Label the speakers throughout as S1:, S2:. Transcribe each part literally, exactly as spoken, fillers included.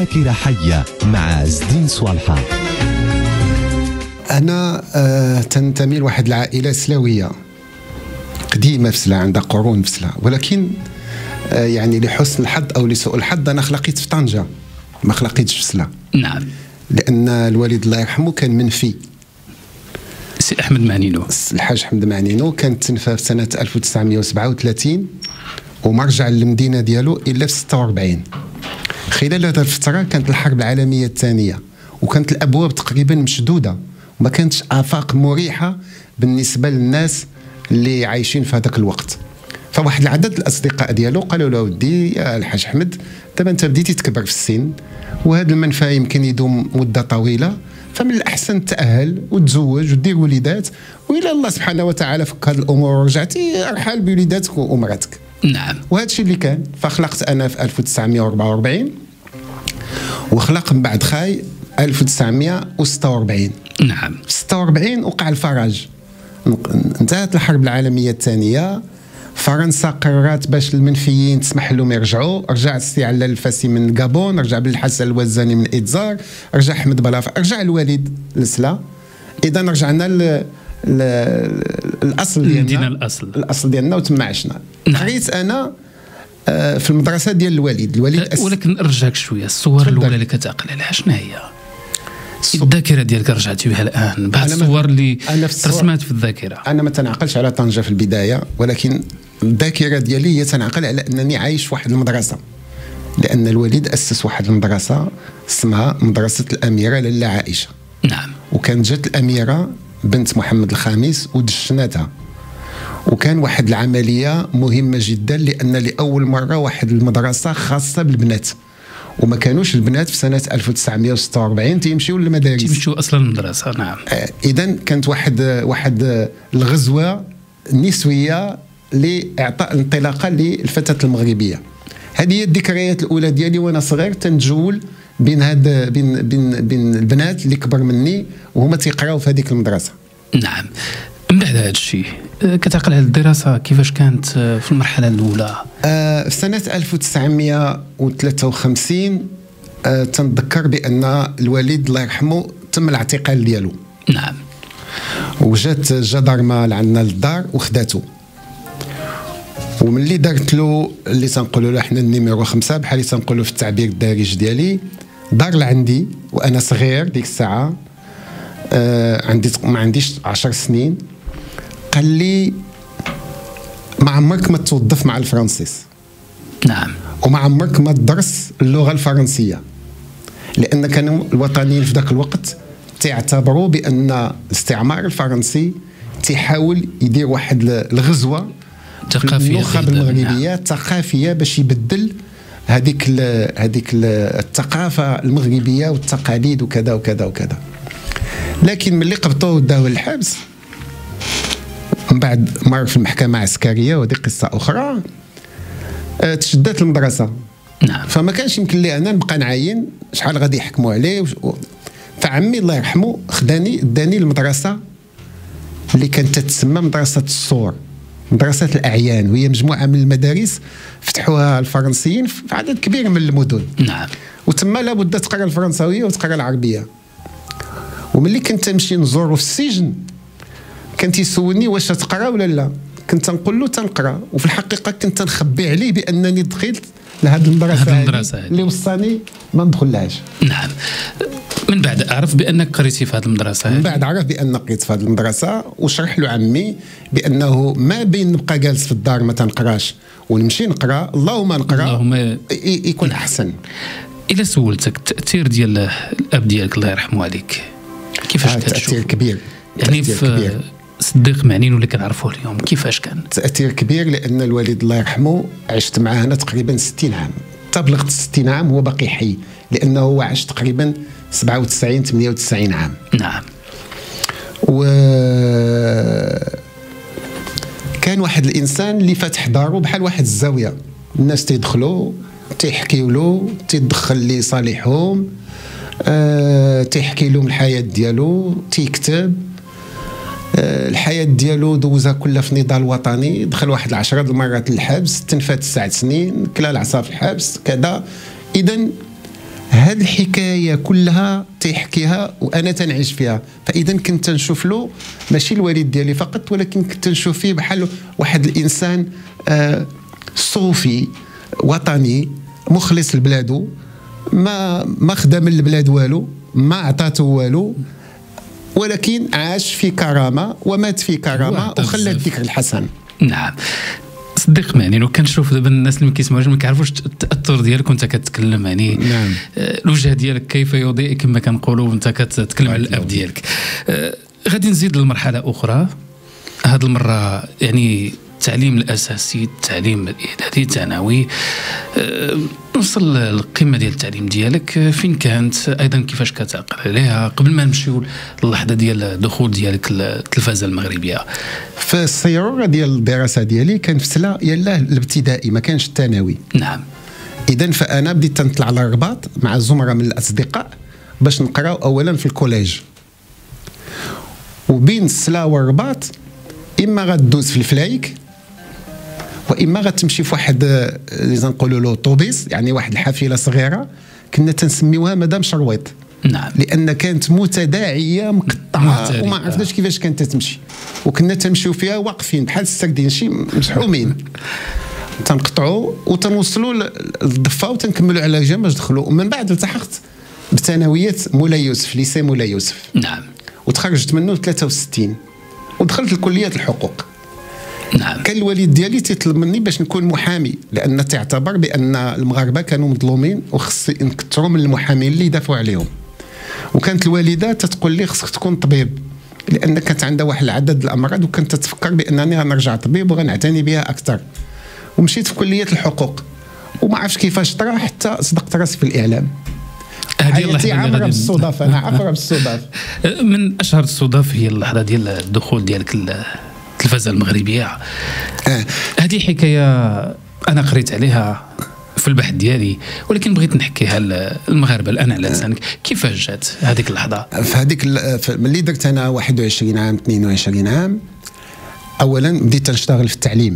S1: ذاكرة حية مع زدين صوالحة.
S2: أنا آه تنتمي لواحد العائلة سلاوية قديمة في سلا، عندها قرون في سلا، ولكن آه يعني لحسن الحظ أو لسوء الحظ أنا خلقيت في طنجة، ما خلقيتش في سلا.
S3: نعم.
S2: لأن الوالد الله يرحمه كان منفي.
S3: سي أحمد معنينو،
S2: الحاج أحمد معنينو كان تنفى في سنة ألف وتسعمائة وسبعة وثلاثين وما رجع للمدينة ديالو إلا في ستة وأربعين. خلال هذه الفترة كانت الحرب العالمية الثانية وكانت الأبواب تقريبا مشدودة وما كانتش آفاق مريحة بالنسبة للناس اللي عايشين في هذاك الوقت. فواحد العدد الأصدقاء ديالو قالوا له ودي يا الحاج أحمد، دابا أنت بديتي تكبر في السن وهذا المنفى يمكن يدوم مدة طويلة، فمن الأحسن تأهل وتزوج وتدير وليدات، وإلى الله سبحانه وتعالى فك هذه الأمور ورجعتي ارحل بوليداتك وأمرتك.
S3: نعم.
S2: وهذا الشيء اللي كان. فخلقت أنا في ألف وتسعمائة وأربعة وأربعين وخلق من بعد خاي ألف وتسعمائة وستة وأربعين.
S3: نعم.
S2: في ستة وأربعين وقع الفرج، انتهت الحرب العالمية الثانية، فرنسا قررت باش المنفيين تسمح لهم يرجعوا، رجع السي علال الفاسي من غابون، رجع بالحسن الوزاني من إدزار، رجع أحمد بلافا، رجع الوالد لسلا. إذا رجعنا ل الاصل ديالنا،
S3: الاصل
S2: الاصل ديالنا وتما عشنا.
S3: نعم.
S2: قريت انا في المدرسه ديال الوالد الوالد
S3: أه ولكن نرجعك شويه، الصور الاولى اللي كتعقل عليها شنو هي؟ الذاكره ديالك رجعتي بها الان بعض الصور اللي ترسمات في الذاكره.
S2: انا ما تنعقلش على طنجه في البدايه، ولكن الذاكره ديالي هي تنعقل على انني عايش في واحد المدرسه، لان الوالد اسس واحد المدرسه اسمها مدرسه الاميره لاله عائشه.
S3: نعم.
S2: وكانت جات الاميره بنت محمد الخامس ودشناتها، وكان واحد العمليه مهمه جدا لان لاول مره واحد المدرسه خاصه بالبنات، وما كانوش البنات في سنه ألف وتسعمائة وستة وأربعين تيمشيو للمدارس،
S3: تيمشيو اصلا المدرسه. نعم.
S2: آه اذا كانت واحد واحد الغزوه نسويه لاعطاء الانطلاقه للفتاه المغربيه. هذه هي الذكريات الاولى ديالي وانا صغير، تنجول بين هاد بين بين بين البنات اللي كبر مني وهما تيقراو في هذيك المدرسه.
S3: نعم. من بعد هذا الشيء كتعقل على الدراسه كيفاش كانت في المرحله الاولى؟
S2: آه في سنه ألف وتسعمائة وثلاثة وخمسين آه تنذكر بان الوالد الله يرحمه تم الاعتقال ديالو.
S3: نعم.
S2: وجات الجدارمه لعندنا للدار وخداتو، وملي دارت له اللي تنقولوا له حنا النيميرو خمسة بحال اللي تنقولوا في التعبير الدارج ديالي، دار لعندي وانا صغير ديك الساعه، آه عندي ما عنديش عشر سنين، قال لي ما عمرك ما توظف مع الفرنسيس.
S3: نعم.
S2: وما عمرك ما تدرس اللغه الفرنسيه، لان كانوا الوطنيين في ذاك الوقت تعتبروا بان الاستعمار الفرنسي تيحاول يدير واحد الغزوه
S3: ثقافيه
S2: النخب المغربيه ثقافيه باش يبدل هذيك هذيك الثقافه المغربيه والتقاليد وكذا وكذا وكذا. لكن ملي قبطوه وداوه للحبس من بعد مر في المحكمه عسكريه وهذه قصه اخرى، تشدات المدرسه.
S3: نعم.
S2: فما كانش يمكن لي انا نبقى نعاين شحال غادي يحكموا عليه، فعمي الله يرحمه خداني داني المدرسه اللي كانت تتسمى مدرسه الصور، مدرسة الأعيان، وهي مجموعة من المدارس فتحوها الفرنسيين في عدد كبير من المدن.
S3: نعم.
S2: وتما لابد تقرا الفرنساوية وتقرا العربية. وملي كنت نمشي نزورو في السجن كان تيسولني واش تقرا ولا لا، كنت نقول له تنقرا، وفي الحقيقة كنت نخبي عليه بأنني دخلت لهذه المدرسة,
S3: المدرسة
S2: اللي وصاني ما ندخلهاش.
S3: نعم. من بعد عرف بانك قريتي في هذه المدرسه.
S2: من بعد عرف بان قريت في هذه المدرسه، وشرح له عمي بانه ما بين نبقى جالس في الدار ما تنقراش ونمشي نقرا، اللهم نقرا اللهم يكون احسن.
S3: الا سولتك التاثير ديال الاب ديالك الله يرحمه عليك كيفاش كتشوف؟
S2: تاثير كبير
S3: يعني تأثير في كبير. صديق معنين اللي كنعرفوه اليوم كيفاش كان؟
S2: تاثير كبير، لان الوالد الله يرحمه عشت معاه انا تقريبا ستين عام، تبلغت ستين عام هو باقي حي، لانه هو عاش تقريبا سبعة وتسعين ثمانية وتسعين عام.
S3: نعم.
S2: و كان واحد الانسان اللي فاتح دارو بحال واحد الزاويه، الناس تيدخلوا تيحكيوا له، تيدخل لي صالحهم، أه تيحكي لهم الحياه ديالو، تيكتب أه الحياه ديالو دوزها كلها في النضال الوطني، دخل واحد العشرة د المرات للحبس، تنفى تسع سنين، كلا العصا في الحبس كذا. اذا هاد الحكايه كلها تيحكيها وانا تنعيش فيها. فاذا كنت نشوف له ماشي الوالد ديالي فقط، ولكن كنت نشوف فيه بحال واحد الانسان آه صوفي وطني مخلص لبلادو، ما ما خدم للبلاد والو، ما عطاته والو، ولكن عاش في كرامه ومات في كرامه وخلى الذكر الحسن.
S3: نعم صدق، يعني لو كنشوف دابا الناس اللي ما كيسمعوش ما كيعرفوش التاثر ديالك وانت كتكلم، يعني
S2: نعم.
S3: الوجه ديالك كيف يضيء كما كنقولوا وانت كتكلم على الاب ديالك. آه غادي نزيد لمرحله اخرى، هذه المره يعني التعليم الاساسي، التعليم الاعدادي الثانوي. أه نوصل للقمه ديال التعليم ديالك فين كانت؟ ايضا كيفاش كتعقل عليها قبل ما نمشيو للحظه ديال الدخول ديالك للتلفازه المغربيه؟
S2: في السيروره ديال الدراسه ديالي كان في سلا يلاه الابتدائي، ما كانش الثانوي.
S3: نعم.
S2: اذا فانا بديت تنطلع على الرباط مع زمره من الاصدقاء باش نقراو اولا في الكوليج، وبين السلا والرباط اما غدوز في الفلايك واما غتمشي في واحد اللي نقولوا له طوبيس، يعني واحد الحافله صغيره كنا تنسميوها مدام شرويط.
S3: نعم.
S2: لان كانت متداعيه مقطعه وما عرفناش كيفاش كانت تمشي، وكنا تنمشيو فيها واقفين بحال الساكدين شي مزحومين، تنقطعوا وتنوصلوا للضفه وتنكملوا على جنب باش ندخلوا. ومن بعد التحقت بثانويه مولاي يوسف، ليسي مولاي يوسف.
S3: نعم.
S2: وتخرجت منه ثلاثة وستين ودخلت لكليه الحقوق.
S3: نعم.
S2: كان الوالد ديالي تيطلب مني باش نكون محامي، لان تعتبر بان المغاربه كانوا مظلومين وخص نكثروا من المحامين اللي يدافعوا عليهم. وكانت الوالده تتقول لي خصك تكون طبيب، لان كانت عندها واحد العدد الامراض وكانت تتفكر بانني غنرجع طبيب وغنعتني بها اكثر. ومشيت في كليه الحقوق وما عرفتش كيفاش طرا حتى صدقت راسي في الاعلام.
S3: هذه
S2: عبر بالصدف، انا عبر بالصدف.
S3: من اشهر الصدف هي اللحظه ديال الدخول ديالك التلفازه المغربيه. آه. هذه حكايه انا قريت عليها في البحث ديالي، ولكن بغيت نحكيها للمغاربه الان على لسانك. كيفاش جات هذيك اللحظه؟
S2: في هذيك ملي درت انا واحد وعشرين عام اثنين وعشرين عام، اولا بديت نشتغل في التعليم،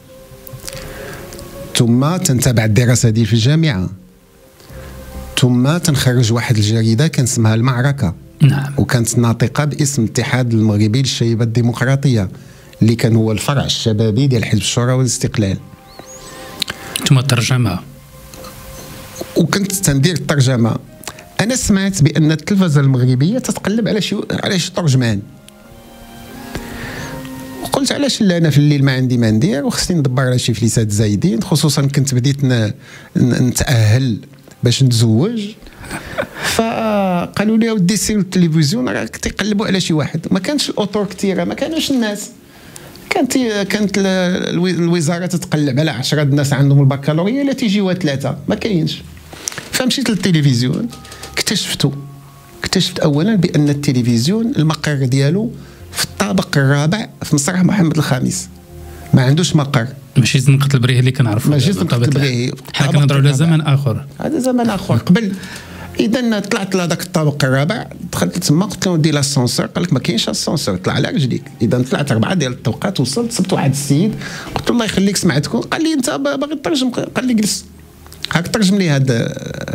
S2: ثم تنتابع الدراسه ديالي في الجامعه، ثم تنخرج واحد الجريده كان اسمها المعركه.
S3: نعم.
S2: وكانت ناطقه باسم الاتحاد المغربي للشيبه الديمقراطيه، اللي كان هو الفرع الشبابي ديال حزب الشورى والاستقلال.
S3: ثم الترجمه،
S2: وكنت تندير الترجمه. انا سمعت بان التلفزه المغربيه تتقلب على شي على شي ترجمان، وقلت علاش لا، انا في الليل ما عندي ما ندير وخصني ندبر على شي فليسات زايدين، خصوصا كنت بديت نتاهل باش نتزوج. فقالوا لي ودي سير التلفزيون راه تيقلبوا على شي واحد. ما كانش الاطور كثيره، ما كانوش الناس، كانت كانت الوزاره تتقلب على عشرة الناس عندهم البكالوريا لا تيجيوها ثلاثه، ما كاينش. فمشيت للتلفزيون، اكتشفتوا اكتشفت اولا بان التلفزيون المقر ديالو في الطابق الرابع في مسرح محمد الخامس، ما عندوش مقر.
S3: ماشي زنقة البريه اللي كنعرفوا،
S2: ماشي زنقة البريه،
S3: حنا كنهضروا على زمن اخر.
S2: هذا زمن اخر قبل. اذا طلعت لهذاك الطابق الرابع، دخلت تما قلت له دير لاسانسور، قال لك ما كاينش اسانسور، طلع على رجليك. اذا طلعت اربعه ديال الطوقات، وصلت صبت واحد السيد قلت له الله يخليك سمعتكم، قال لي انت باغي تترجم؟ قال لي جلس هاك ترجم لي هذا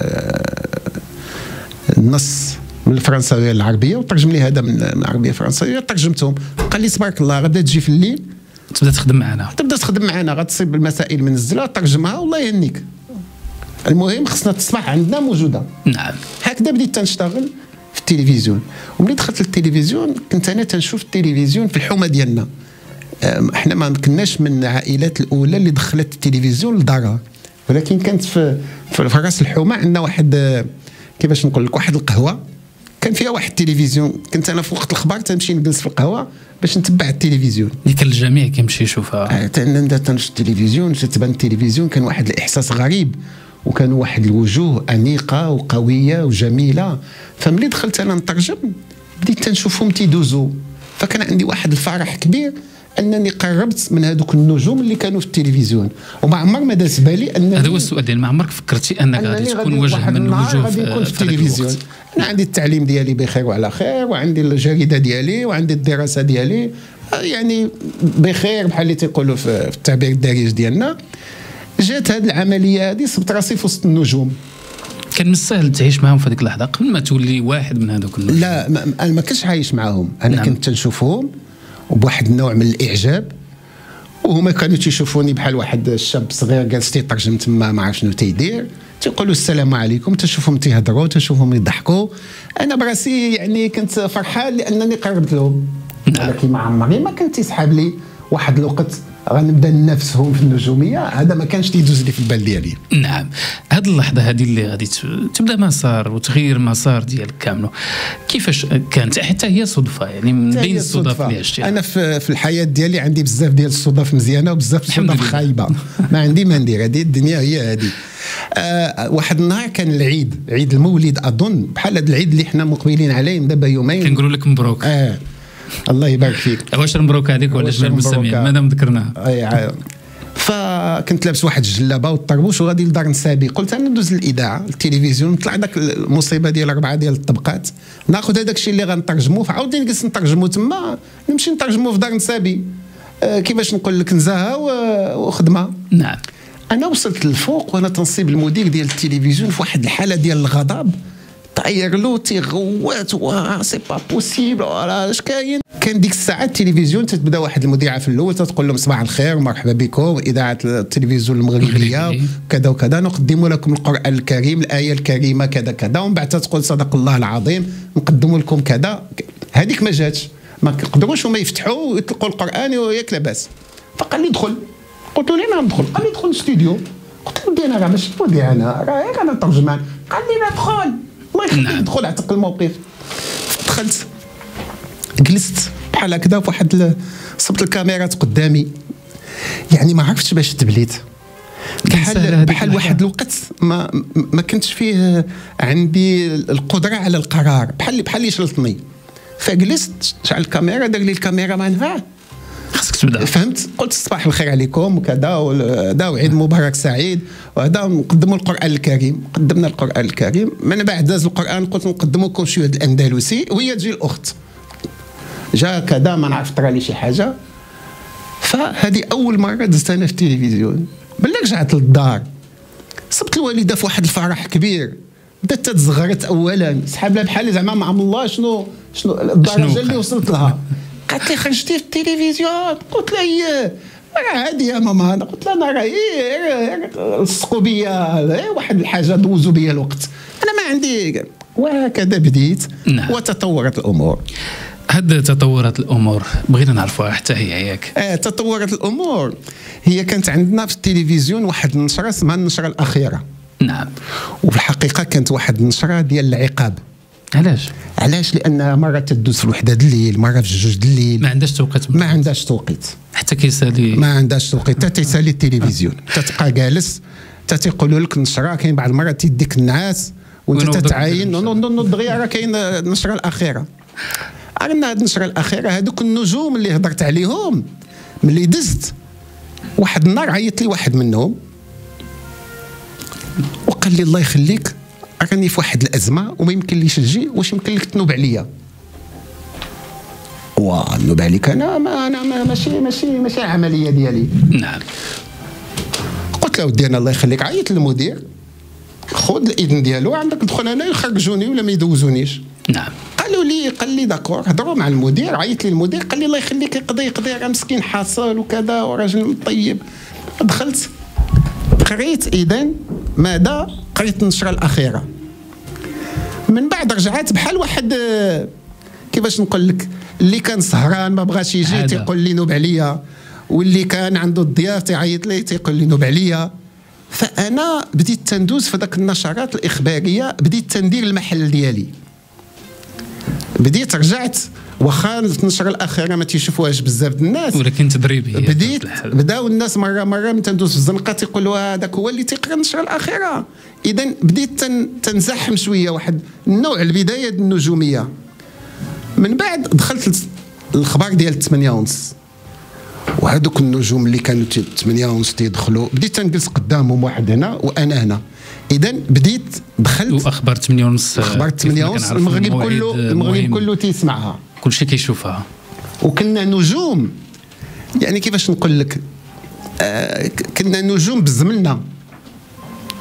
S2: النص من الفرنساويه للعربيه، وترجم لي هذا من العربيه للفرنساويه، ترجمتهم. قال لي تبارك الله غدا تجي في الليل
S3: تبدا تخدم معنا،
S2: تبدا تخدم معنا، غتصيب المسائل منزله ترجمها والله يهنيك. المهم خصنا تصبح عندنا موجوده.
S3: نعم.
S2: هكذا بديت تنشتغل في التلفزيون. وملي دخلت للتلفزيون كنت انا تنشوف التلفزيون في الحومه ديالنا. احنا ما كناش من العائلات الاولى اللي دخلت التلفزيون لدارها، ولكن كانت في في راس الحومه عندنا واحد كيفاش نقول لك واحد القهوه كان فيها واحد التلفزيون. كنت انا في وقت الاخبار تنمشي نجلس في القهوه باش نتبع التلفزيون
S3: اللي كان الجميع كيمشي يشوفها.
S2: انا تنشوف التلفزيون، تتبان التلفزيون كان واحد الاحساس غريب، وكان واحد الوجوه انيقه وقويه وجميله. فملي دخلت انا نترجم بديت تنشوفهم تيدوزوا، فكان عندي واحد الفرح كبير انني قربت من هذوك النجوم اللي كانوا في التلفزيون. وما عمر ما داز بالي ان
S3: هذا هو السؤال ديال ما عمرك فكرتي انك غادي تكون وجه من الوجوه في
S2: التلفزيون. انا عندي التعليم ديالي بخير وعلى خير، وعندي الجريده ديالي، وعندي الدراسه ديالي يعني بخير بحال اللي تيقولوا في التعبير الدارج ديالنا. جات هذه العمليه هذه صبت راسي في وسط النجوم.
S3: كان من السهل تعيش معهم في هذيك اللحظه قبل ما تولي واحد من هذوك الناس؟
S2: لا ما انا ما كنتش عايش معاهم، انا
S3: نعم.
S2: كنت تنشوفهم وبواحد النوع من الاعجاب، وهما كانوا تيشوفوني بحال واحد الشاب صغير جالس تيترجم تما ما عرف شنو تيدير، تيقولوا السلام عليكم، تشوفهم تيهضروا تشوفهم يضحكوا. انا براسي يعني كنت فرحان لانني قربت لهم.
S3: نعم.
S2: ولكن ما عمري ما كنت تيسحاب لي واحد الوقت غنبدا ننافسهم في النجوميه، هذا ما كانش تيدوز لي في البال ديالي.
S3: نعم. هذه اللحظه هذه اللي غادي تبدا مسار وتغير مسار ديالك كامله، كيفاش كانت؟ حتى هي صدفه يعني من بين الصدف اللي عشتيها.
S2: انا في, في الحياه ديالي عندي بزاف ديال الصدف مزيانه وبزاف الصدف خايبه. ما عندي ما ندير، هذه الدنيا هي هذه. آه واحد النهار كان العيد، عيد المولد اظن، بحال هذا العيد اللي حنا مقبلين عليه من دابا يومين.
S3: كنقولوا لك مبروك.
S2: اه الله يبارك فيك.
S3: واش مبروك عليك ولا جميع المستمعين مادام ذكرناها؟
S2: اي فكنت لابس واحد الجلابه والطربوش وغادي لدار نسابي، قلت انا ندوز للاذاعه التلفزيون، طلع داك المصيبه ديال اربعه ديال الطبقات، ناخذ هذاك الشيء اللي غنترجموه فعاودي نجلس نترجموه تما، نمشي نترجموه في دار نسابي. آه كيفاش نقول لك، نزاهه وخدمه.
S3: نعم.
S2: انا وصلت للفوق وانا تنصيب المدير ديال التلفزيون في واحد الحاله ديال الغضب، طاير له تيغوات وا سي با بوسيبل ولا اش كاين. كان ديك الساعه التلفزيون تتبدا واحد المذيعه في الاول تتقول لهم صباح الخير ومرحبا بكم اذاعه التلفزيون المغربيه كذا وكذا، نقدم لكم القران الكريم الايه الكريمه كذا كذا، ومن بعد تقول صدق الله العظيم نقدم لكم كذا. هذيك ما جاتش، ما كيقدروش هما يفتحوا ويطلقوا القران وياك لاباس. فقال لي دخل، قلت له ليه ما ندخل؟ قال لي دخل الاستوديو. قلت له ودي انا راه ماشي ودي انا راه انا ترجمان. قال لي لا دخل الله يخليك دخل اعتق الموقف. دخلت جلست بحال هكذا في واحد صبت الكاميرات قدامي، يعني ما عرفتش باش تبليت بحال بحال واحد الوقت ما ما كنتش فيه عندي القدره على القرار، بحال بحال اللي شلطني. فجلست شعل الكاميرا، دار لي الكاميرا ما نفع،
S3: خاصك تبدا.
S2: فهمت؟ قلت صباح الخير عليكم وكذا وهذا وعيد مبارك سعيد وهذا، نقدموا القران الكريم. قدمنا القران الكريم، من بعد داز القران قلت نقدموا لكم شويه الاندلسي، وهي تجي الاخت جا كذا ما نعرف طرا لي شي حاجه. فهذه اول مره دزت انا في التلفزيون. بلا رجعت للدار صبت الوالده في واحد الفرح كبير، بدات تزغرت اولا، سحاب لها بحال زعما مع الله شنو شنو الدرجه اللي وصلت لها. قالت لي خرجتي في التلفزيون؟ قلت لها ايه راه عادي يا ماما. انا قلت لها انا راه ايه لصقوا بيا واحد الحاجه دوزوا بيا الوقت، انا ما عندي. وهكذا بديت.
S3: نعم.
S2: وتطورت الامور.
S3: هاد تطورات الامور بغينا نعرفوها حتى هي ياك.
S2: اه تطورت الامور. هي كانت عندنا في التلفزيون واحد النشره اسمها النشره الاخيره.
S3: نعم.
S2: وفي الحقيقه كانت واحد النشره ديال العقاب.
S3: علاش؟
S2: علاش؟ لان مره تدوز في الوحده د الليل، مره في جوج د الليل،
S3: ما عندهاش توقيت.
S2: ما عندهاش توقيت
S3: حتى كيسالي،
S2: ما عندهاش توقيت، حتى تيسالي التلفزيون، تتبقى جالس، حتى تيقولوا لك النشره، كاين بعض المرات تيديك النعاس وانت تتعاين نوض دغيا راه كاين النشره الاخيره. عندنا هاد النشره الاخيره، هذوك النجوم اللي هضرت عليهم ملي دزت واحد النهار عيط لي واحد منهم وقال لي الله يخليك راني في واحد الازمه وما يمكن ليش تجي، واش يمكن لك تنوب عليا؟ واه نوب عليك انا ما انا ما ماشي ماشي ماشي عمليه ديالي.
S3: نعم.
S2: قلت له ودي انا الله يخليك عيط للمدير خذ الاذن ديالو، عندك دخل انا يخرجوني ولا ما يدوزونيش.
S3: نعم.
S2: قالوا لي قال لي داكور، هضروا مع المدير، عيط لي المدير قال لي الله يخليك يقضي يقضي راه مسكين حاصل وكذا وراجل طيب. دخلت قريت اذن ماذا قريت النشره الاخيره، من بعد رجعت بحال واحد كيفاش نقول لك اللي كان سهران ما بغاش يجي تيقول لي نوب عليا، واللي كان عنده الضياف تيعيط لي تيقول لي نوب عليا. فانا بديت تندوز في ذاك النشرات الاخباريه، بديت تندير المحل ديالي، بديت رجعت واخا النشره الاخيره ما تيشوفوهاش بزاف الناس،
S3: ولكن تدريبي
S2: بديت بداو الناس مره مره من تندوز في الزنقه تيقولوا هذاك هو اللي تيقرا النشره الاخيره. اذا بديت تن تنزحم شويه واحد النوع البدايه النجوميه. من بعد دخلت الخبر ديال ثمانية ونص، وهذوك النجوم اللي كانوا ثمانية ونص تيدخلوا بديت تنجلس قدامهم واحد هنا وانا هنا. اذا بديت دخلت
S3: واخبار ثمانية ونص،
S2: اخبار ثمانية ونص المغرب كله المغرب كله تيسمعها،
S3: كلشي كيشوفها،
S2: وكنا نجوم. يعني كيفاش نقول لك، آه كنا نجوم بزملنا،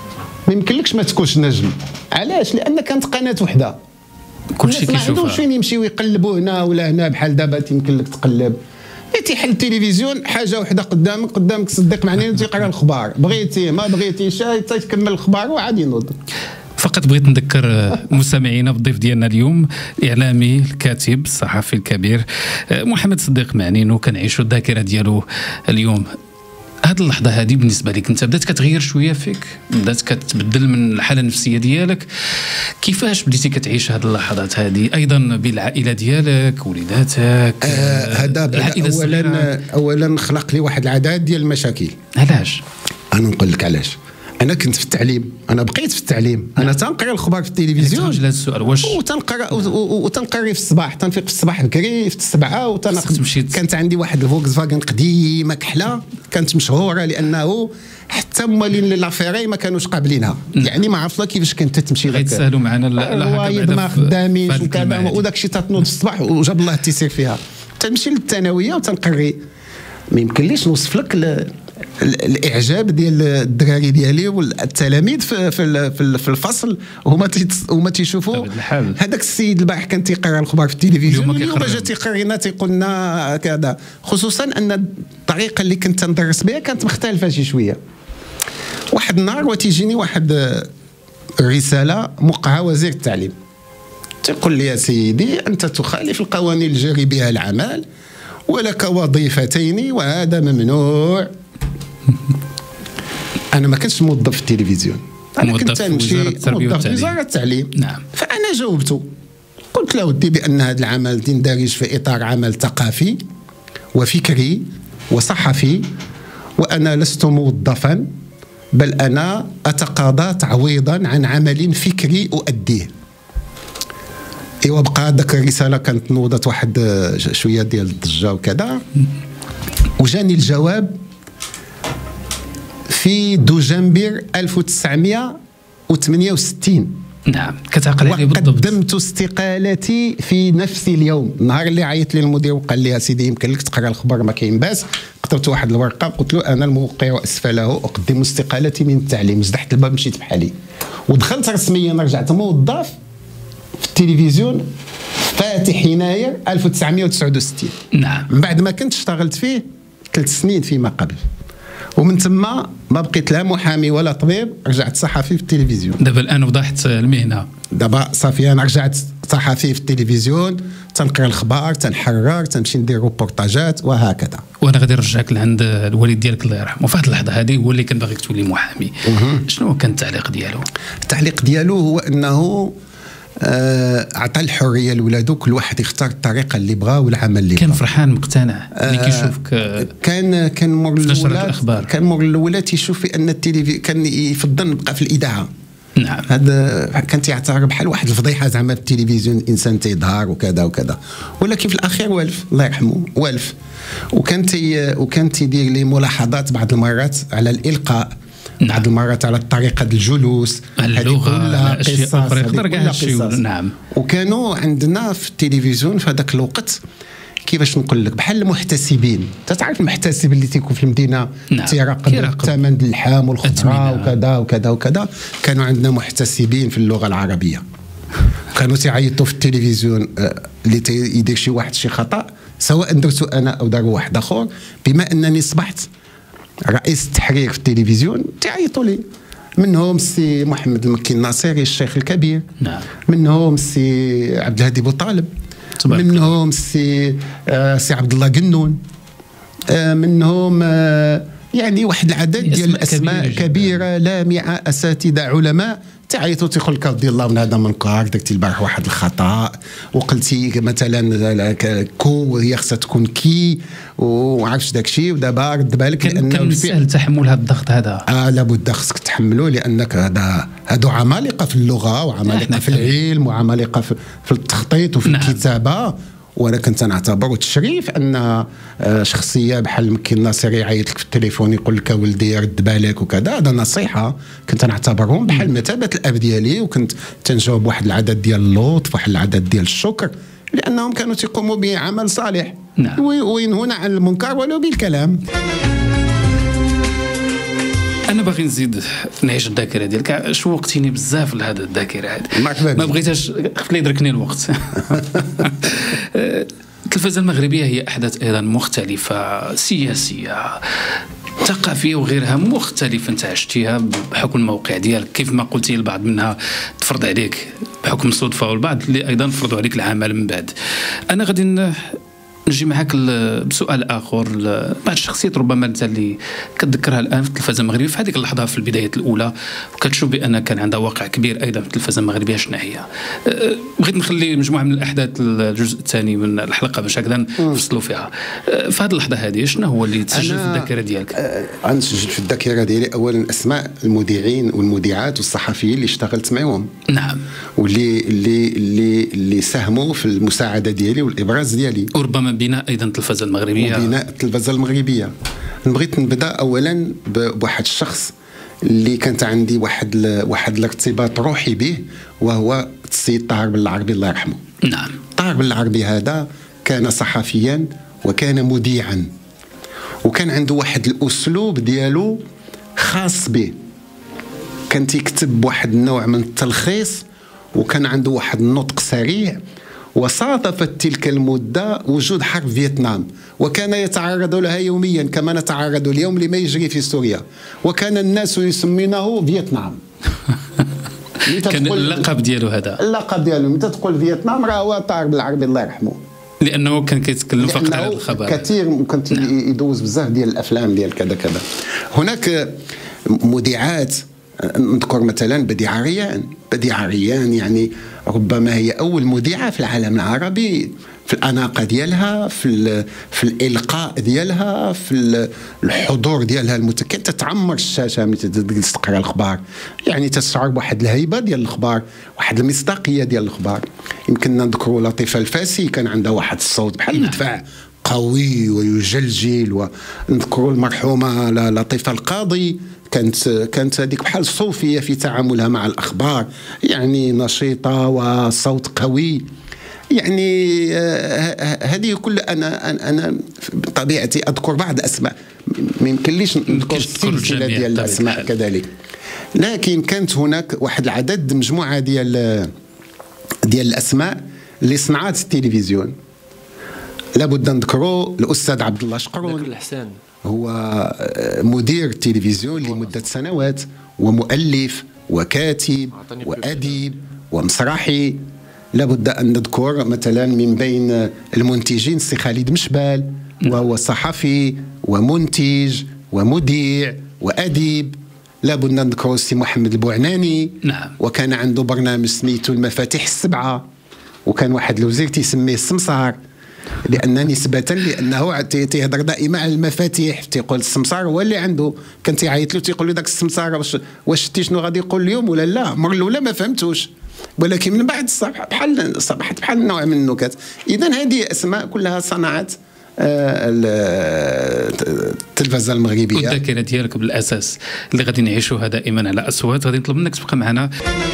S2: ما يمكنلكش ما تكونش نجم. علاش؟ لان كانت قناه وحده
S3: كلشي
S2: ما عندهمش
S3: كيشوفها.
S2: فين يمشيو يقلبوا هنا ولا هنا. بحال دابا يمكن لك تقلب تيحل التلفزيون حاجه وحده قدامك قدامك صديق معني تيقرا الخبار، بغيتي ما بغيتيش تكمل الخبار وعاد ينوض.
S3: فقط بغيت نذكر مستمعينا بالضيف ديالنا اليوم الاعلامي الكاتب الصحفي الكبير محمد صديق معنين، وكنعيشوا الذاكره ديالو اليوم. هاد اللحظه هذه بالنسبه لك انت بدات كتغير شويه فيك، بدات كتبدل من الحاله النفسيه ديالك. كيفاش بديتي كتعيش هاد اللحظات هذه ايضا بالعائله ديالك وليداتك؟
S2: هذا
S3: العائلة الصغيرة.
S2: اولا اولا خلق لي واحد العدد ديال المشاكل.
S3: علاش؟
S2: انا نقول لك علاش. انا كنت في التعليم، انا بقيت في التعليم، انا تنقرا الخبار في التلفزيون
S3: هذا السؤال واش
S2: وتنقرا وتنقري في الصباح، تنفيق في الصباح بكري في السبعه وتناقص. كانت عندي واحد الفولكس فاغن قديمه كحله، كانت مشهوره لانه حتى مالين لافيري ما كانوش قابلينها. يعني ما عرفت كيفاش كانت تمشي
S3: غير تسالوا معنا
S2: الوايد ما خدامينش وكذا، وداك الشيء تتنوض في الصباح وجاب الله التيسير فيها. تمشي للثانويه وتنقري. ما يمكنليش نوصف لك الاعجاب ديال الدراري ديالي والتلاميذ في في في الفصل، هما هما تيشوفوا هذاك السيد البارح كان تيقرا الخبار في التلفزيون، اليوم جا تيقرا لنا تيقول لنا كذا. خصوصا ان الطريقه اللي كنت ندرس بها كانت مختلفه شي شويه. واحد النهار وتيجيني واحد رساله موقعه وزير التعليم، تيقول لي يا سيدي انت تخالف القوانين الجاري بها العمل ولك وظيفتين وهذا ممنوع. انا ما كنتش موظف في التلفزيون، انا كنت نمشي موظف في وزاره التعليم.
S3: نعم.
S2: فانا جاوبته قلت له ودي بان هذا العمل يندرج في اطار عمل ثقافي وفكري وصحفي، وانا لست موظفا بل انا اتقاضى تعويضا عن عمل فكري اؤديه. ايوا بقى داك الرساله كانت نوضت واحد شويه ديال الضجه وكذا، وجاني الجواب في دجنبر ألف وتسعمائة وثمانية وستين.
S3: نعم كتعقل عليه بالضبط.
S2: وقدمت استقالتي في نفس اليوم. النهار اللي عيط لي المدير وقال لي يا سيدي يمكن لك تقرا الخبر ما كاين باس، كتبت واحد الورقه قلت له انا الموقع اسفله اقدم استقالتي من التعليم. زدحت الباب مشيت بحالي ودخلت رسميا، رجعت موظف في التلفزيون فاتح يناير ألف وتسعمائة وتسعة وستين.
S3: نعم.
S2: من بعد ما كنت اشتغلت فيه ثلاث سنين فيما قبل، ومن ثم ما بقيت لا محامي ولا طبيب، رجعت صحفي في التلفزيون.
S3: دابا الان وضحت المهنه،
S2: دابا صافي انا رجعت صحفي في التلفزيون، تنقرا الخبار، تنحرر، تنمشي ندير روبورتاجات وهكذا.
S3: وانا غادي نرجعك لعند الوالد ديالك الله يرحمه. في هذه اللحظه هذه هو اللي كان باغيك تولي محامي، شنو كان التعليق ديالو؟
S2: التعليق ديالو هو انه اعطى الحريه لولادو، كل واحد يختار الطريقه اللي بغا والعمل اللي
S3: كان
S2: بغا.
S3: فرحان مقتنع اللي
S2: آه
S3: كيشوفك.
S2: كان كان مور
S3: الاخبار،
S2: كان مور الاولاد تيشوف بان التلفزيون كان يفضل نبقى في الاذاعه.
S3: نعم.
S2: هذا كان تيعتبر بحال واحد الفضيحه زعما في التلفزيون الانسان تيظهر وكذا وكذا، ولكن في الاخير والف الله يرحمه والف. وكان تي وكان تيدير لي ملاحظات بعض المرات على الالقاء. نعم. بعض المرات على طريقه الجلوس،
S3: اللغه، قصص يقدر كاع الشيء. نعم.
S2: وكانوا عندنا في التلفزيون في هذاك الوقت كيفاش نقول لك بحال المحتسبين. تعرف المحتسب اللي تيكون في المدينه. نعم. تيراقب الثمن اللحام والخضره وكذا وكذا وكذا. كانوا عندنا محتسبين في اللغه العربيه، كانوا تيعيطوا في التلفزيون اللي يدير شي واحد شي خطا، سواء درتو انا او داروا واحد اخر، بما انني صبحت رئيس التحرير في التلفزيون تيعيطوا لي. منهم السي محمد المكي الناصري الشيخ الكبير.
S3: نعم.
S2: منهم السي عبد الهادي بوطالب، منهم السي آه سي عبد الله قنون، آه منهم آه يعني واحد العدد ديال الاسماء كبيره, كبيرة لامعه، اساتذه علماء تعيطوا تيقول لك رضي الله من هذا منكر، درتي البارح واحد الخطا وقلتي مثلا كو هي خصها تكون كي وعرفتش داك الشيء، ودابا رد بالك
S3: لانه كان سهل تحمل هذا الضغط هذا.
S2: اه لابد خصك تحمله، لانك هذا هادو عمالقه في اللغه وعمالقه في العلم وعمالقه في, في التخطيط وفي نعم. الكتابه. وانا كنت نعتبره تشريف ان شخصيه بحال مكي الناصري يعيط لك في التليفون يقول لك ولدي رد بالك وكذا، هذا نصيحه. كنت نعتبرهم بحال مثابه الاب ديالي، وكنت تنجاوب واحد العدد ديال اللطف، واحد العدد ديال الشكر، لانهم كانوا تيقوموا بعمل صالح. نعم. وينهون عن المنكر ولو بالكلام.
S3: انا باغي نزيد نعيش الذاكره ديالك، شوقتيني بزاف لهذا الذاكره هذه، ما بغيتهاش خفت لي يدركني الوقت. التلفزه المغربيه هي احداث ايضا مختلفه، سياسيه ثقافيه وغيرها مختلفه، انت عشتيها بحكم الموقع ديالك، كيف ما قلتي البعض منها تفرض عليك بحكم الصدفه، والبعض اللي ايضا فرضوا عليك العمل من بعد. انا غادي نجي معك بسؤال اخر، بعض الشخصيات ربما انت اللي كتذكرها الان في التلفزه المغربيه في هذيك اللحظه في البدايات الاولى، وكتشوف بان كان عندها واقع كبير ايضا في التلفزه المغربيه، شنو هي؟ بغيت نخلي مجموعه من الاحداث الجزء الثاني من الحلقه باش هكذا نفصلوا فيها. في هذه اللحظه هذه شنو هو اللي تسجل في الذاكره ديالك؟
S2: انا نسجل في الذاكره ديالي اولا اسماء المذيعين والمذيعات والصحفيين اللي اشتغلت معهم.
S3: نعم.
S2: واللي اللي اللي اللي ساهموا في المساعده ديالي والابراز ديالي،
S3: وربما بناء ايضا التلفزه المغربيه.
S2: وبناء التلفزه المغربيه. بغيت نبدا اولا بواحد الشخص اللي كانت عندي واحد ال... واحد الارتباط روحي به، وهو السيد طاهر بن العربي الله يرحمه.
S3: نعم.
S2: طاهر بن العربي هذا كان صحفيا وكان مذيعا، وكان عنده واحد الاسلوب ديالو خاص به، كان تيكتب بواحد النوع من التلخيص، وكان عنده واحد النطق سريع. وصادفت تلك المدة وجود حرب فيتنام، وكان يتعرض لها يوميا كما نتعرض اليوم لما يجري في سوريا، وكان الناس يسمونه فيتنام.
S3: كان اللقب ديالو هذا،
S2: اللقب ديالو متى تقول فيتنام راه هو طاهر بن العربي الله يرحمه،
S3: لانه كان كيتكلم فقط على الخبر
S2: كثير، كان يدوز بزاف ديال الافلام ديال كذا كذا. هناك مذيعات نذكر مثلا بديعة ريان. بديعة ريان يعني ربما هي أول مذيعة في العالم العربي في الأناقة ديالها، في في الإلقاء ديالها، في الحضور ديالها المتكامل، تتعمر الشاشة ملي تجلس تقرا الأخبار، يعني تشعر بواحد الهيبة ديال الأخبار، واحد المصداقية ديال الأخبار. يمكننا نذكروا لطيفة الفاسي، كان عندها واحد الصوت بحال المدفع قوي ويجلجل. ونذكروا المرحومة لطيفة القاضي، كانت كانت هذيك بحال الصوفيه في تعاملها مع الاخبار، يعني نشيطه وصوت قوي. يعني هذه كل انا انا بطبيعتي اذكر بعض الاسماء، ما يمكنليش نذكر السلسله ديال الاسماء كذلك، لكن كانت هناك واحد العدد مجموعه ديال ديال الاسماء اللي صنعت التلفزيون. لابد نذكروا الاستاذ عبد الله شقرون، هو مدير التلفزيون لمدة سنوات، ومؤلف وكاتب وأديب ومسرحي. لابد أن نذكر مثلا من بين المنتجين السي خالد مشبال، وهو صحفي ومنتج ومذيع وأديب. لابد أن نذكر السي محمد البوعناني.
S3: نعم.
S2: وكان عنده برنامج سميته المفاتيح السبعة، وكان واحد الوزير تيسميه السمسار، لان نسبه لانه تيهضر دائما على المفاتيح، تيقول السمسار هو اللي عنده، كان تيعيط له تيقول له داك السمسار واش واش شتي شنو غادي يقول اليوم ولا لا. المره الاولى ما فهمتوش، ولكن من بعد الصباح بحال صبحت بحال نوع من النكت. اذا هذه اسماء كلها صنعت التلفزه المغربيه.
S3: والذاكره ديالك بالاساس اللي غادي نعيشوها دائما على اصوات. غادي نطلب منك تبقى معنا.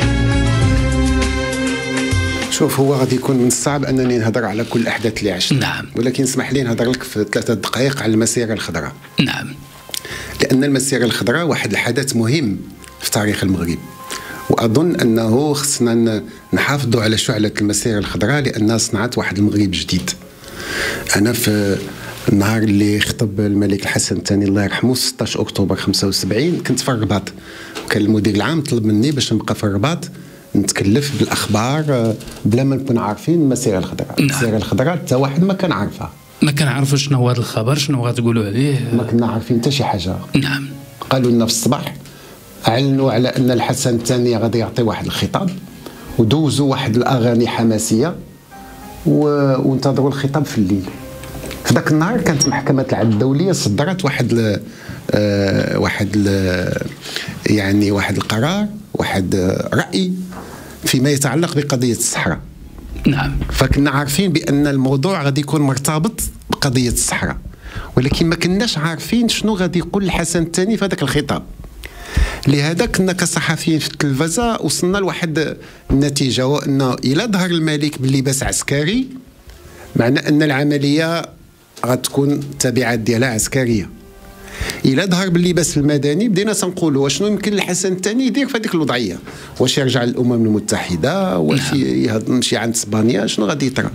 S2: شوف، هو غادي يكون من الصعب انني نهضر على كل الاحداث اللي عشتها.
S3: نعم.
S2: ولكن اسمح لي نهضر لك في ثلاثه دقائق على المسيره الخضراء.
S3: نعم.
S2: لان المسيره الخضراء واحد الحدث مهم في تاريخ المغرب، واظن انه خصنا نحافظوا على شعله المسيره الخضراء لانها صنعت واحد المغرب جديد. انا في النهار اللي خطب الملك الحسن الثاني الله يرحمه ستة عشر أكتوبر خمسة وسبعين كنت في الرباط، وكان المدير العام طلب مني باش نبقى في الرباط نتكلف بالاخبار بلا ما نكون عارفين المسيره الخضراء.
S3: نعم.
S2: المسيره الخضراء حتى واحد ما كان عارفها،
S3: ما كان عارف شنو هو هذا الخبر، شنو غتقولوا عليه،
S2: ما كنا عارفين حتى شي حاجه.
S3: نعم.
S2: قالوا لنا في الصباح اعلنوا على ان الحسن الثاني غادي يعطي واحد الخطاب، ودوزوا واحد الاغاني حماسيه و... وانتظروا الخطاب في الليل. في ذاك النهار كانت محكمه العدل الدوليه صدرت واحد ل... آه... واحد ل... يعني واحد القرار، واحد راي فيما يتعلق بقضيه الصحراء.
S3: نعم.
S2: فكنا عارفين بان الموضوع غادي يكون مرتبط بقضيه الصحراء، ولكن ما كناش عارفين شنو غادي يقول الحسن الثاني في هذاك الخطاب. لهذا كنا كصحفيين في التلفزه وصلنا لواحد النتيجه، وانه الى ظهر الملك باللباس عسكري معنى ان العمليه غتكون التبعات ديالها عسكريه. الى ظهر باللباس المدني بدينا تنقولوا وشنو يمكن الحسن الثاني يدير في هذيك الوضعيه، واش يرجع للامم المتحده، واش يمشي عند اسبانيا، شنو غادي يطرا.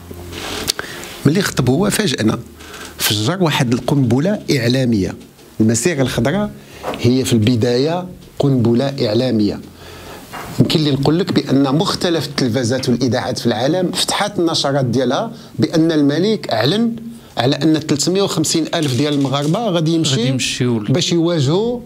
S2: ملي خطب هو فاجئنا، فجر واحد القنبله اعلاميه. المسيره الخضراء هي في البدايه قنبله اعلاميه. يمكن لي نقول لك بان مختلف التلفازات والاذاعات في العالم فتحت النشرات ديالها بان الملك اعلن على ان ثلاثمائة وخمسين الف ديال المغاربه غادي يمشيو باش يواجهوا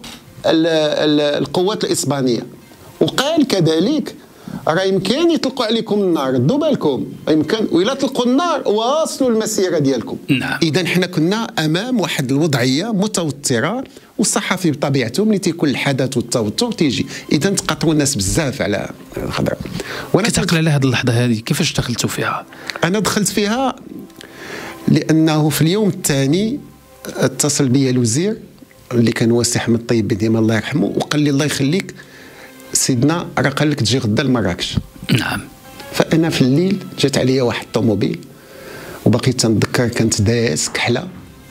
S2: القوات الاسبانيه، وقال كذلك راه يمكن يطلقوا عليكم النار، ردوا بالكم، يمكن وإلا طلقوا النار واصلوا المسيره ديالكم.
S3: نعم.
S2: اذا حنا كنا امام واحد الوضعيه متوتره، والصحفي بطبيعته ملي تيكون الحدث والتوتر تيجي، اذا تقاطعوا الناس بزاف على الخضراء.
S3: وانا كتعقل على هذه اللحظه هذه كيفاش دخلتوا فيها؟
S2: انا دخلت فيها لانه في اليوم الثاني اتصل بي الوزير اللي كان هو السي احمد طيب بن ديما الله يرحمه، وقال لي الله يخليك سيدنا راه قال لك تجي غدا لمراكش.
S3: نعم.
S2: فانا في الليل جات عليا واحد الطوموبيل، وباقي تنذكر كانت داس كحله،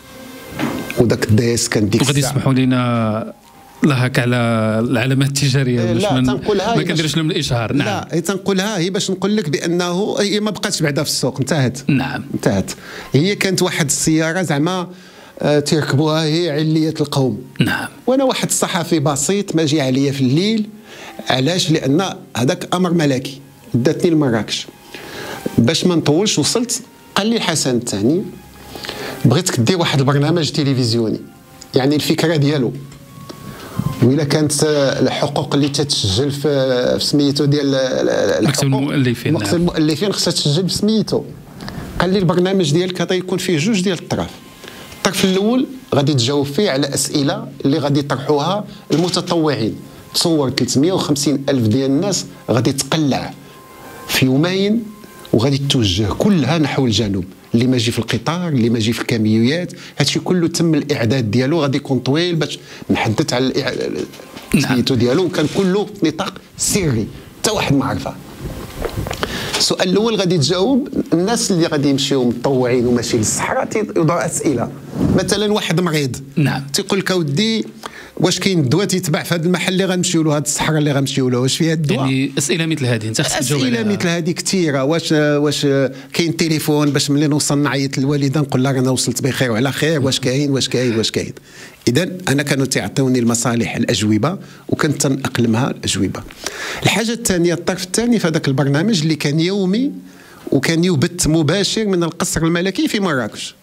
S2: وداك الداس كان ديك
S3: وغادي يسمحوا لنا لهاك على العلامات التجاريه باش
S2: لا
S3: من
S2: تنقولها
S3: ما كنديرش لهم الاشهار. نعم.
S2: لا تنقولها هي باش نقول لك بانه هي ما بقاتش بعدا في السوق، انتهت.
S3: نعم.
S2: انتهت. هي كانت واحد السياره زعما تركبوها هي علية القوم.
S3: نعم.
S2: وانا واحد الصحفي بسيط ما جي عليا في الليل. علاش؟ لان هذاك امر ملكي داتني لمراكش. باش ما نطولش وصلت قال لي الحسن الثاني بغيتك دير واحد البرنامج تلفزيوني، يعني الفكره ديالو وإلا كانت الحقوق اللي تتسجل في سميتو ديال
S3: مكتب المؤلفين.
S2: مكتب المؤلفين خصها تسجل بسميتو. قال لي البرنامج ديالك غادي يكون فيه جوج ديال الطراف. الطرف الاول غادي تجاوب فيه على اسئله اللي غادي يطرحوها المتطوعين. تصور ثلاثمائة وخمسين الف ديال الناس غادي تقلع في يومين وغادي توجه كلها نحو الجنوب، اللي ما يجي في القطار، اللي ما يجي في الكاميويات، هادشي كله تم الاعداد ديالو، غادي يكون طويل باش نحدث على سميتو ديالو، وكان كله في نطاق سري حتى واحد ما عرفه. السؤال الاول غادي تجاوب الناس اللي غادي يمشيو متطوعين وماشي للصحراء تيوضعوا اسئله. مثلا واحد مريض
S3: نعم
S2: تيقول لك اودي واش كاين الدواء تيتباع في هذا المحل اللي غنمشيو له، هذه الصحراء اللي غنمشيو له واش فيها الدواء؟
S3: يعني اسئله مثل هذه انت خصك تجاوب عليها.
S2: اسئله مثل هذه كثيره. واش واش كاين تليفون باش ملي نوصل نعيط للوالده نقول لها انا وصلت بخير وعلى خير، واش كاين واش كاين واش كاين. اذا انا كانوا تيعطيوني المصالح الاجوبه وكنت تنأقلمها الاجوبه. الحاجه الثانيه الطرف الثاني في هذاك البرنامج اللي كان يومي وكان يبث مباشر من القصر الملكي في مراكش.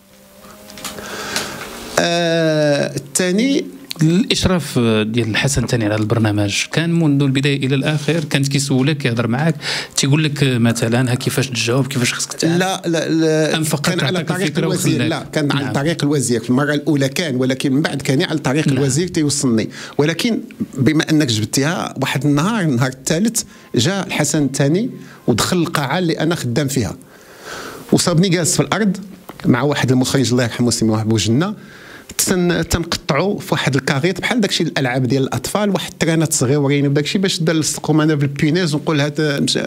S2: آه الثاني
S3: الاشراف ديال الحسن الثاني على البرنامج كان منذ البدايه الى الاخر، كانت كيسولك كيهضر معاك تيقول لك مثلا ها كيفاش تجاوب كيفاش خصك تعمل؟
S2: لا لا, لا
S3: ام فقط
S2: كان على طريق الوزير. لا كان نعم. عن طريق الوزير. في المره الاولى كان، ولكن من بعد كان على طريق نعم. الوزير تيوصلني. ولكن بما انك جبتيها واحد النهار النهار الثالث جاء الحسن الثاني ودخل القاعه اللي انا خدام فيها وصابني جالس في الارض مع واحد المخرج الله يرحمه سمي وهب بوجنه، تنقطعوا في واحد الكاريط بحال داكشي الالعاب ديال الاطفال، واحد الترانات صغيورين وداكشي باش نلصقهم انا بالبينيز ونقول هذا مشى.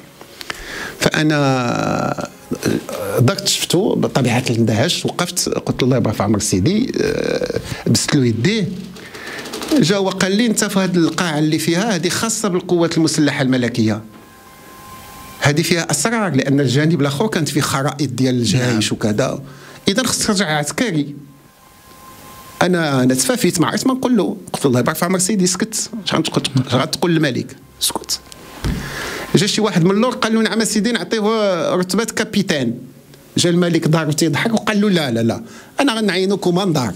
S2: فانا درت شفتو بطبيعه الاندهاش، وقفت قلت الله يبارك في عمر سيدي، بست له يديه، جا وقال لي انت في هذه القاعه اللي فيها هذه خاصه بالقوات المسلحه الملكيه، هذه فيها اسرار، لان الجانب الاخر كانت فيه خرائط ديال الجيش وكذا، اذا خصك ترجع عسكري. انا انا تفافيت ما عرفت ما نقول له، قلت الله يبارك في عمر سيدي اسكت، اش غتقول للملك؟ اسكت. جا شي واحد من اللور قال له نعم سيدي نعطيه رتبه كابيتان. جا الملك ضارب تيضحك وقال له لا لا لا انا غنعينو كوماندار.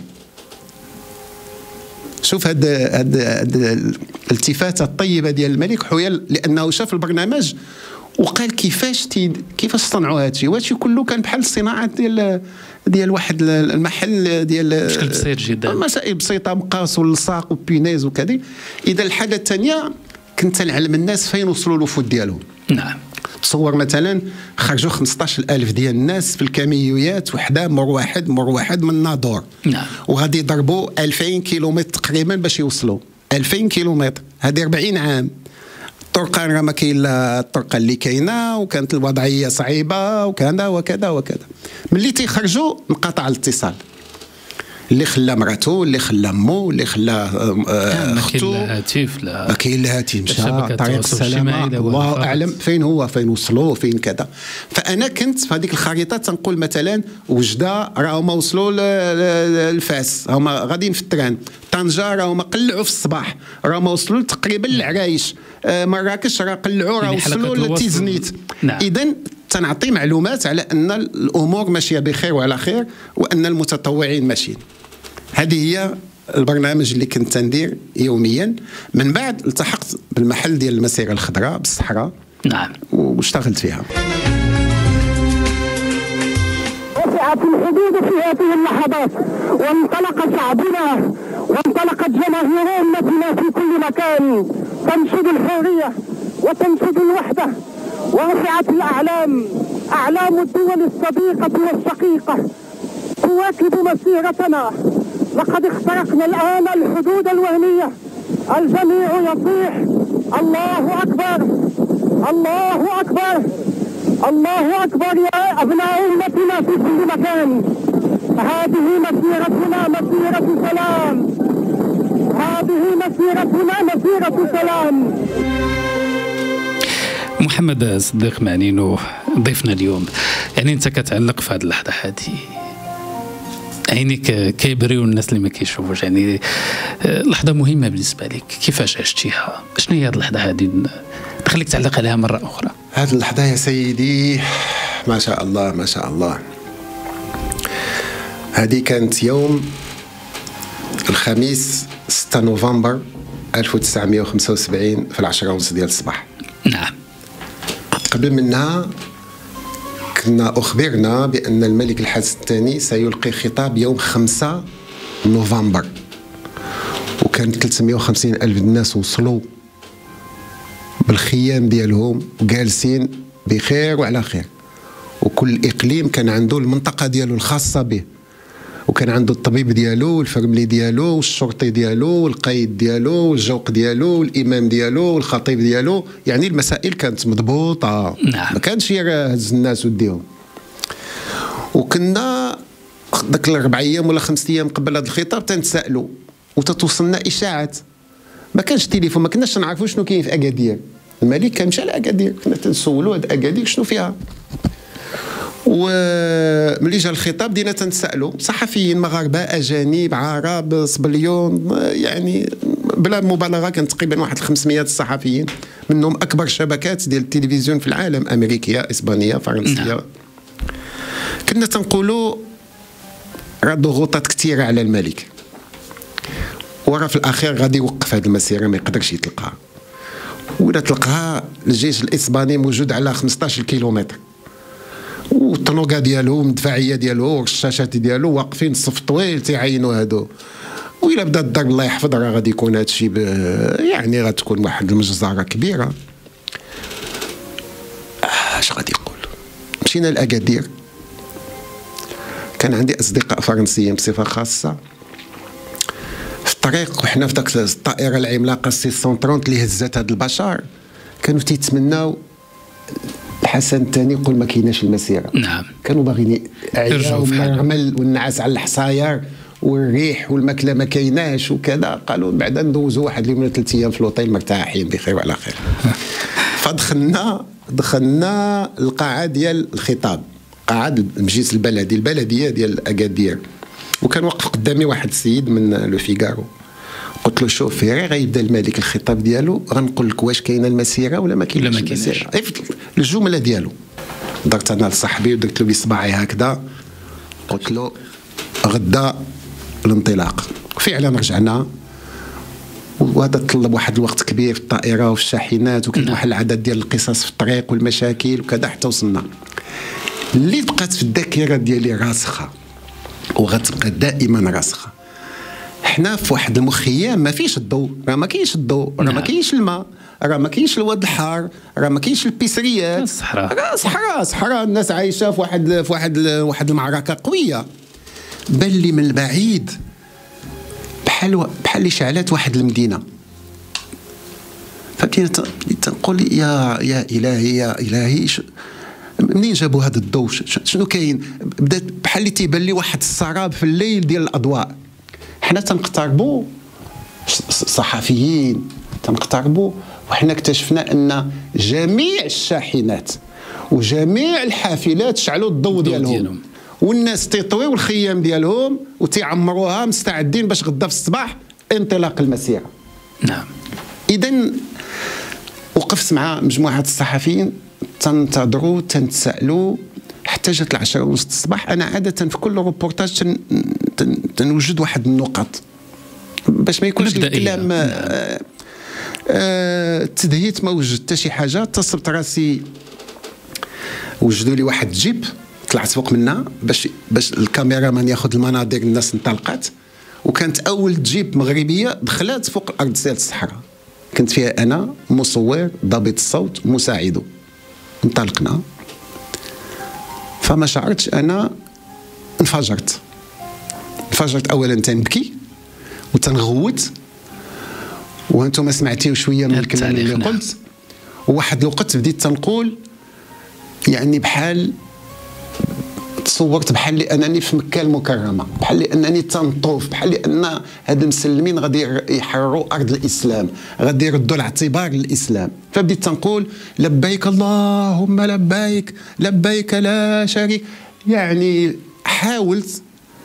S2: شوف هاد هاد الالتفاته الطيبه ديال الملك حيال، لانه شاف البرنامج وقال كيفاش تي كيفاش صنعوا هادشي، وهادشي كله كان بحال الصناعات ديال ديال واحد المحل ديال
S3: بشكل بسيط جدا،
S2: مسائل بسيطه، مقاس واللصاق وبينيز وكذا. اذا الحاجه الثانيه كنت نعلم الناس فين وصلوا الوفود ديالهم.
S3: نعم.
S2: تصور مثلا خرجوا خمسطاش ألف ديال الناس في الكاميويات وحده مر واحد مر واحد من ناظور.
S3: نعم.
S2: وغادي يضربوا ألفين كيلومتر تقريبا باش يوصلوا. ألفين كيلومتر هذه أربعين عام. الطرقه راه ما كاين لا الطرقه اللي كاينه، وكانت الوضعيه صعيبه وكذا وكذا وكذا. ملي تيخرجوا انقطع الاتصال. اللي خلى مرته، اللي خلى امه، اللي خلى اختو.
S3: ما كاين لا هاتف، لا
S2: ما كاين لا هاتف، مشى طريق السلامه، الله اعلم فين هو، فين وصلوا، فين كذا. فانا كنت في هذيك الخريطه تنقول مثلا وجده راهما وصلوا للفاس، هما غاديين في التران، طنجه راهما قلعوا في الصباح، راهما وصلوا تقريبا للعرايش، مراكش راه قلعوا راه وصلوا لتيزنيت.
S3: نعم.
S2: اذا تنعطي معلومات على ان الامور ماشيه بخير وعلى خير، وان المتطوعين ماشيين. هذه هي البرنامج اللي كنت ندير يوميا. من بعد التحقت بالمحل ديال المسيره الخضراء بالصحراء.
S3: نعم.
S2: واشتغلت فيها.
S4: رفعت الحدود في هذه اللحظات، وانطلق شعبنا وانطلقت جماهير امتنا في كل مكان تنشد الحريه وتنشد الوحده، ورفعت الاعلام، اعلام الدول الصديقه والشقيقه تواكب مسيرتنا. لقد اخترقنا الان الحدود الوهميه، الجميع يصيح الله اكبر، الله اكبر، الله اكبر يا ابناء امتنا في كل مكان. هذه مسيرتنا مسيره سلام، هذه مسيرتنا مسيره سلام.
S3: محمد صديق معنينو ضيفنا اليوم، يعني انت كتعلق في هذه اللحظه هذه، عينيك كيبريو الناس اللي ما كيشوفوش، يعني لحظه مهمه بالنسبه لك، كيفاش عشتيها؟ شنو هي هذه اللحظه هذه تخليك تعلق عليها مره اخرى؟
S2: هذه اللحظه يا سيدي ما شاء الله ما شاء الله، هذه كانت يوم الخميس ستة نوفمبر ألف وتسعمائة وخمسة وسبعين في العشرة ونص ديال الصباح.
S3: نعم.
S2: قبل منها كنا أخبرنا بأن الملك الحسن الثاني سيلقي خطاب يوم خمسة نوفمبر، وكان ثلاثمائة وخمسين ألف الناس وصلوا بالخيام ديالهم وجالسين بخير وعلى خير، وكل إقليم كان عنده المنطقة ديالو الخاصة به، وكان عنده الطبيب ديالو والفرملي ديالو والشرطي ديالو والقايد ديالو والجوق ديالو والإمام ديالو والخطيب ديالو، يعني المسائل كانت مضبوطة.
S3: نعم.
S2: ما كانش يهز الناس وديهم. وكنا ذاك الأربع أيام ولا خمسة أيام قبل هذا الخطاب تنتسائلوا وتتوصلنا إشاعات، ما كانش تليفون، ما كناش نعرفوا شنو كاين في أكادير. الملك كان مشى لأكادير، كنا تنسولوا هاد أكادير شنو فيها. وملي جا الخطاب دينا تنسالوا صحفيين مغاربه، اجانب، عرب، صبليون، يعني بلا مبالغه كان تقريبا واحد خمسمائة صحفيين، منهم اكبر شبكات ديال التلفزيون في العالم، امريكيه، اسبانيه، فرنسيه. نعم. كنا تنقولوا راه ضغوطات كثيره على الملك، وراه في الاخير غادي يوقف هذه المسيره، ما يقدرش يطلقها، ولا تلقاها الجيش الاسباني موجود على خمسطاش كيلومتر، والطنوقه ديالو المدفعيه ديالو والرشاشات ديالو واقفين صف طويل تيعينوا هادو، وإلا بدا الضرب الله يحفظ راه غادي يكون هادشي ب... يعني غتكون واحد المجزره كبيره. اش غادي يقول؟ مشينا لأكادير، كان عندي اصدقاء فرنسيين بصفه خاصه في الطريق، وحنا في داك الطائره العملاقه سي مية وثلاثين اللي هزات هاد البشر، كانوا تيتمناو الحسن الثاني يقول ما كايناش المسيره.
S3: نعم.
S2: كانوا باغيين يرجعوا من الرمل والنعاس على الحصاير والريح والماكله ما كايناش وكذا، قالوا بعدا ندوزوا واحد اليوم ولا ثلاث ايام في الاوتيل مرتاحين بخير وعلى خير. فدخلنا دخلنا القاعه ديال الخطاب، قاعه المجلس البلدي، البلديه ديال اكادير، وكان واقف قدامي واحد السيد من لو فيغارو. قلت له شوف غير غيبدا الملك الخطاب ديالو غنقول لك واش كاينه المسيره ولا ما كاينش المسيره، الجمله ديالو. درت انا لصاحبي ودرت له بصباعي هكذا، قلت له غدا الانطلاق. فعلا رجعنا، وهذا طلب واحد الوقت كبير في الطائره وفي الشاحنات، وكاين واحد العدد ديال القصص في الطريق والمشاكل وكذا حتى وصلنا. اللي بقات في الذاكره ديالي راسخه وغتبقى دائما راسخه، حنا في واحد المخيم ما فيش الضوء، راه ما كاينش الضوء، راه ما كاينش الماء، راه ما كاينش الواد الحار، راه ما كاينش البيسريات،
S3: الصحراء،
S2: راه صحراء صحراء، الناس عايشه في واحد في واحد واحد المعركه قويه. بان لي من البعيد بحال بحال اللي شعلات واحد المدينه، فبديت تنقول يا يا الهي يا الهي منين جابوا هذا الضوء؟ شنو كاين؟ بدات بحال اللي تيبان لي واحد السراب في الليل ديال الاضواء. حنا تنقتربوا صحفيين، تنقتربوا وحنا اكتشفنا ان جميع الشاحنات وجميع الحافلات شعلوا الضوء ديالهم، والناس تيطويو الخيام ديالهم وتيعمروها مستعدين باش غدا في الصباح انطلاق المسيره.
S3: نعم.
S2: اذا وقفت مع مجموعه الصحفيين تنتظروا تنتسالوا حتى جات العشرة ونص الصباح. انا عاده في كل روبورتاج تن... تن... تنوجد واحد النقط باش ما يكونش الكلام آه آه تدهيت، ما وجدت حتى شي حاجه. اتصلت راسي وجدوا لي واحد جيب، طلعت فوق منها باش باش الكاميرا مان ياخذ المناظر. الناس انطلقت وكانت اول جيب مغربيه دخلت فوق الارض ديال الصحراء. كنت فيها انا مصور ضابط الصوت مساعده. انطلقنا فما شعرتش انا انفجرت انفجرت اولا تنبكي وتنغوت، وانتم سمعتيو شويه من الكلام اللي قلت. وواحد الوقت بديت تنقول يعني بحال تصورت بحال اللي انني في مكه المكرمه، بحال اللي انني تنطوف، بحال اللي ان هاد المسلمين غادي يحرروا ارض الاسلام، غادي يردوا الاعتبار للاسلام. فبديت تنقول لبيك اللهم لبيك لبيك لا شريك. يعني حاولت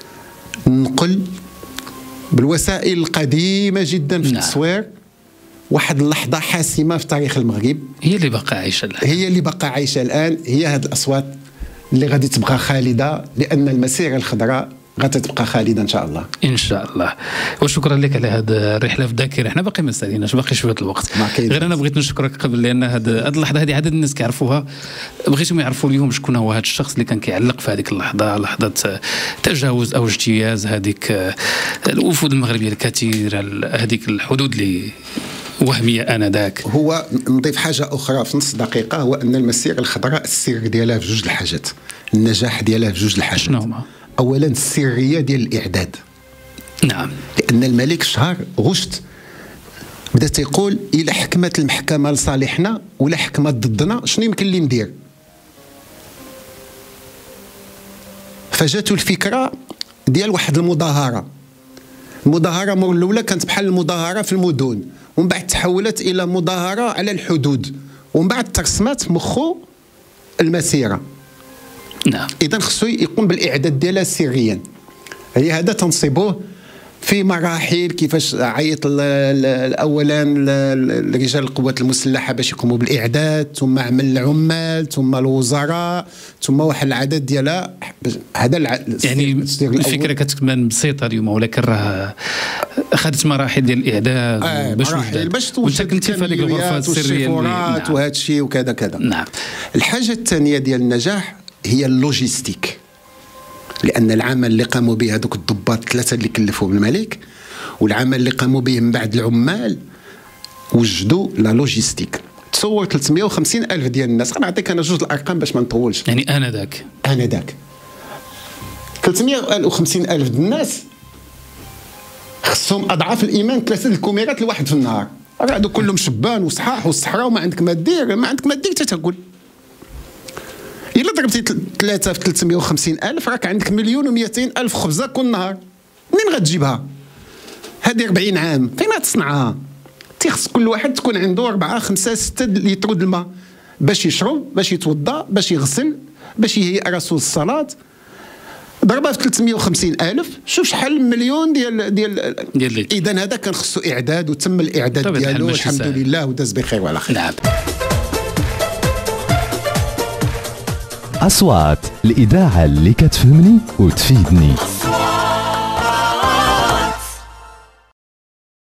S2: نقل بالوسائل القديمه جدا في التصوير واحد اللحظه حاسمه في تاريخ المغرب،
S3: هي اللي بقى عايشه الان
S2: هي اللي بقى عايشه الان هي هاد الاصوات اللي غادي تبقى خالده، لان المسيره الخضراء غادي تبقى خالده ان شاء الله.
S3: ان شاء الله. وشكرا لك على هذه الرحله في الذاكره. احنا باقي ما ساليناش، باقي شويه الوقت. غير انا بغيت نشكرك قبل، لان هذه اللحظه هذه عدد الناس كيعرفوها، بغيتهم يعرفوا اليوم شكون هو هذا الشخص اللي كان كيعلق في هذيك اللحظه، لحظه تجاوز او اجتياز هذيك الوفود المغربيه الكثيره، هذيك الحدود اللي وهميه انذاك.
S2: هو نضيف حاجه اخرى في نص دقيقه، هو ان المسيره الخضراء السر ديالها في جوج الحاجات، النجاح ديالها في جوج الحاجات.
S3: شنو هما؟
S2: اولا السريه ديال الاعداد.
S3: نعم.
S2: لان الملك شهر غشت بدا تيقول الى حكمت المحكمه لصالحنا ولا حكمت ضدنا شنو يمكن لي ندير. فجاتو الفكره ديال واحد المظاهره. المظاهره مور الاولى كانت بحال المظاهره في المدن، ومن بعد تحولت الى مظاهره على الحدود، ومن بعد ترسمات في مخو المسيره.
S3: نعم.
S2: اذا خصو يقوم بالاعداد ديالها سريا. هي هذا تنصبوه في مراحل، كيفاش عيط اولا رجال القوات المسلحه باش يقوموا بالاعداد، ثم عمل العمال، ثم الوزراء، ثم واحد العدد ديالها. هذا
S3: يعني الفكره كتكون بسيطه اليوم، ولكن راه اخذت مراحل ديال الاعداد
S2: آه باش مراحل باش توجد
S3: كنتي في هذيك الغرفه السريه
S2: نعم. وهذا الشيء وكذا كذا.
S3: نعم.
S2: الحاجه الثانيه ديال النجاح هي اللوجيستيك، لان العمل اللي قاموا به هذوك الضباط ثلاثه اللي كلفوهم الملك، والعمل اللي قاموا به من بعد العمال، وجدوا لا لوجيستيك. تصور ثلاثمائة وخمسين ألف ديال الناس. غنعطيك انا جوج الارقام باش ما نطولش.
S3: يعني انا ذاك
S2: انا ذاك ثلاثمائة وخمسين ألف ديال الناس خصهم اضعاف الايمان ثلاثه الكاميرات لواحد في النهار. راه هادو كلهم شبان وصحاح والصحراء وما عندك ما دير، ما عندك ما دير حتى تاكل. إلا ضربتي ثلاثة في ثلاثمائة وخمسين ألف راك عندك مليون ومئتين ألف خبزة كل نهار. منين غتجيبها؟ هذه أربعين عام فين غتصنعها؟ تيخص كل واحد تكون عنده أربعة خمسة ستة لتر د الماء باش يشرب، باش يتوضأ، باش يغسل، باش يهيئ راسو للصلاة. ضربها في ثلاثمائة وخمسين ألف، شوف شحال مليون ديال ديال ديال إذا هذا كان خصو إعداد، وتم الإعداد ديالو الحمد لله وداز بخير وعلى خير.
S3: نعم.
S1: أصوات الإذاعة اللي كتفهمني وتفيدني.